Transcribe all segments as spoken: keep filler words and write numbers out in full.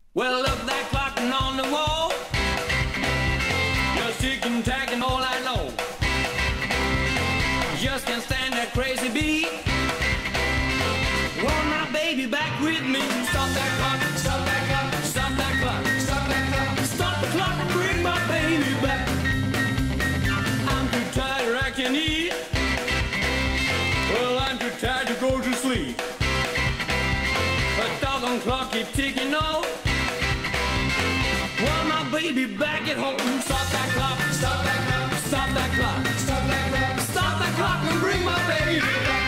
Well, look that clock on the wall, just ticking, tacking all I know. Just can't stand that crazy beat. Want my baby back with me. Stop that clock, stop that clock, stop that clock, stop that clock, stop the clock and bring my baby back. I'm too tired, I can't eat. Well, I'm too tired to go to sleep. But doggone clock keep ticking on. Want my baby back at home. Stop that clock, stop that clock, stop that clock, stop that clock, stop that clock and bring my baby back.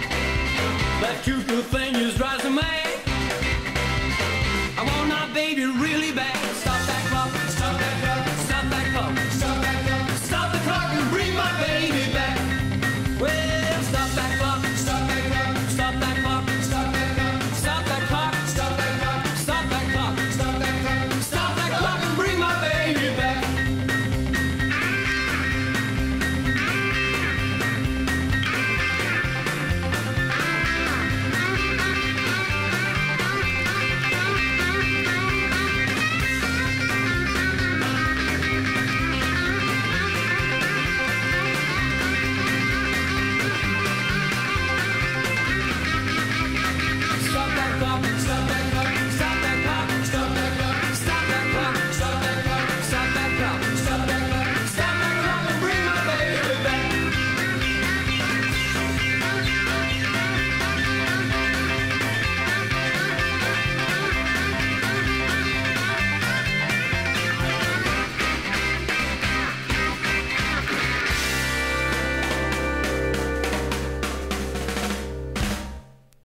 That cute little thing is driving me mad. I want my baby